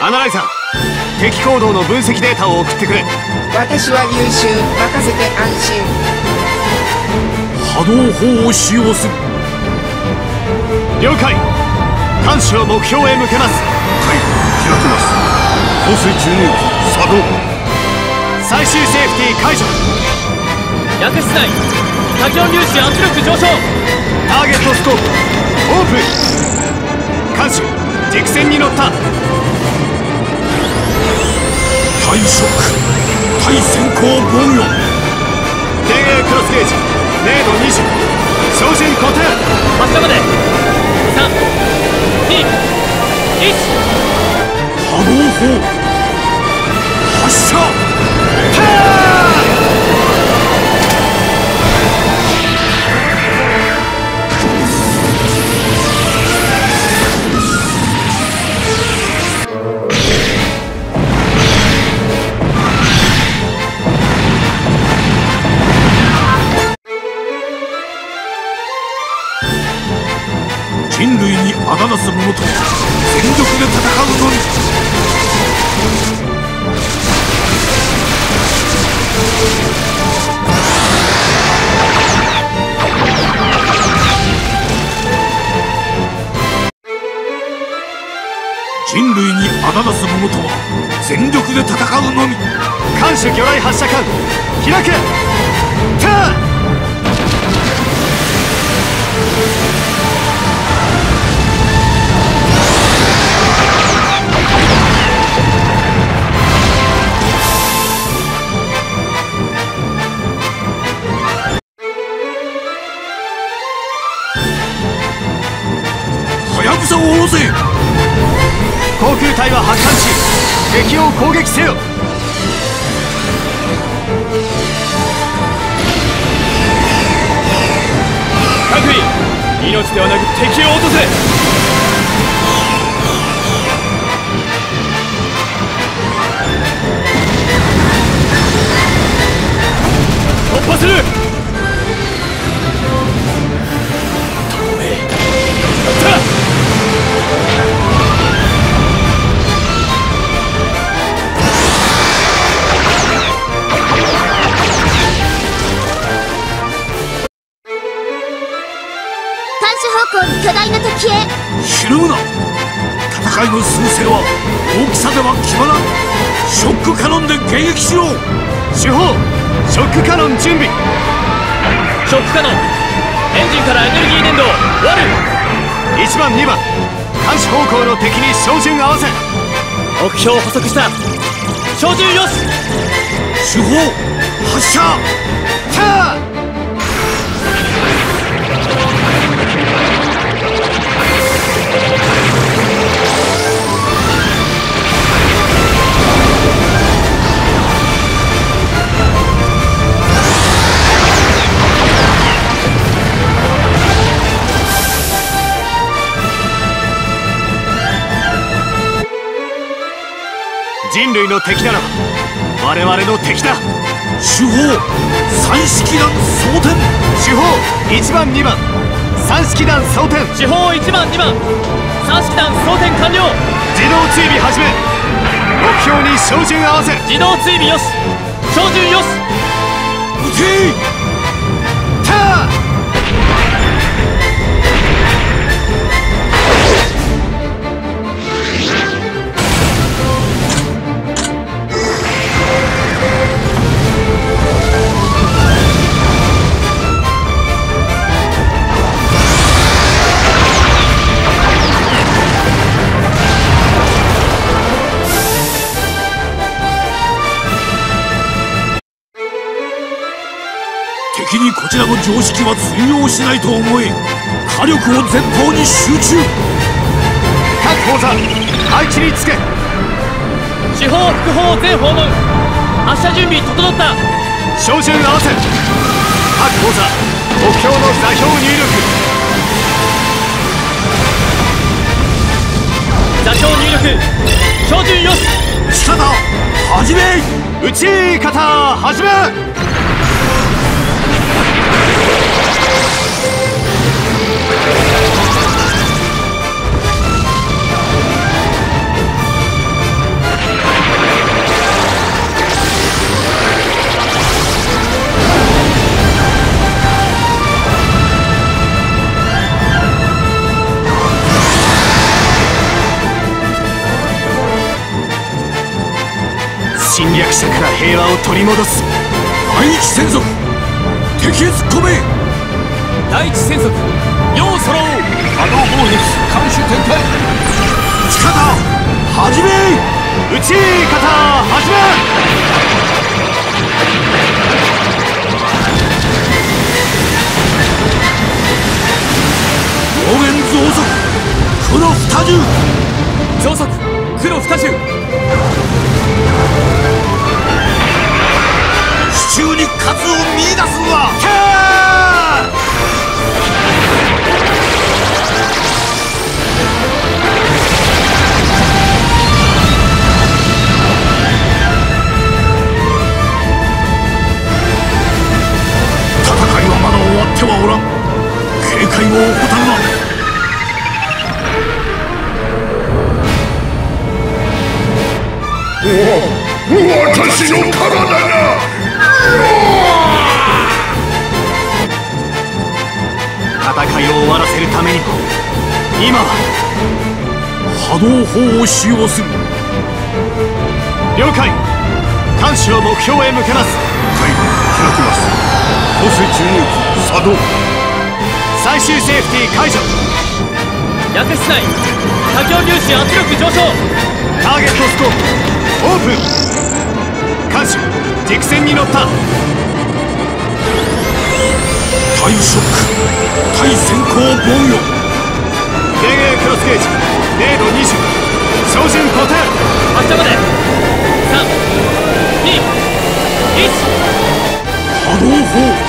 アナライザー、敵行動の分析データを送ってくれ。 私は優秀、任せて安心。 波動砲を使用する。 了解。艦首を目標へ向けます。 はい、開きます。放水注入機作動。 最終セーフティー解除。 薬室内多気温粒子圧力上昇。 ターゲットスコープオープン。艦首軸線に乗った。 対ショック、対先行防御。 電影クロスゲージ0度20、照準固定。 発射まで3、2、1。 波動砲発射。人類にあだなす者と全力で戦うのみ。人類にあだなす者とは全力で戦うのみ。 艦首魚雷発射管開け。ターン。 はやぶさを下ろせ。 航空隊は発艦し敵を攻撃せよ。 各位、命ではなく敵を落とせ。突破する。透明だ。 方向に巨大な敵へ。 ひるむな。戦いの趨勢は大きさでは決まらん。ショックカノンで迎撃しろ。 主砲ショックカノン準備。 ショックカノンエンジンからエネルギー伝導割る。 1番2番監視方向の敵に照準合わせ。 目標捕捉した。照準よし。 主砲発射。 ターン。人類の敵ならば我々の敵だ。 主砲三式団装填。 主砲1番2番三式団装填。 主砲1番2番三式団装填完了。 自動追尾始め。目標に照準合わせ。 自動追尾よし。照準よし。 撃て。 ターン。 敵にこちらの常識は通用しないと思え。火力を前方に集中。 各砲座配置につけ。 主砲副砲全訪問。発射準備整った。 照準合わせ。各砲座目標の座標入力。 座標入力。照準よし。 撃ち方始め。 撃ち方始め。 侵略者から平和を取り戻す。 第一戦速敵へ突っ込め。 第一戦速よう揃おう。 波動砲撃艦首展開。撃ち方始め。 撃ち方始め。 両面増速黒二重。 増速黒二重。 手中に数を見出すわ。戦いはまだ終わってはおらん。警戒を怠るな。私の体が戦いを終わらせるためにも今は波動砲を使用する。 了解。艦首を目標へ向けます。 はい、開きます。放水注入機作動。 最終セーフティー解除。 薬室内下境粒子圧力上昇。 ターゲットスコープオープン。艦首軸線に乗った。 タイムショック対先行防御。 電源クロスゲージ0度20。照準固定。 発射まで3、2、1。 波動砲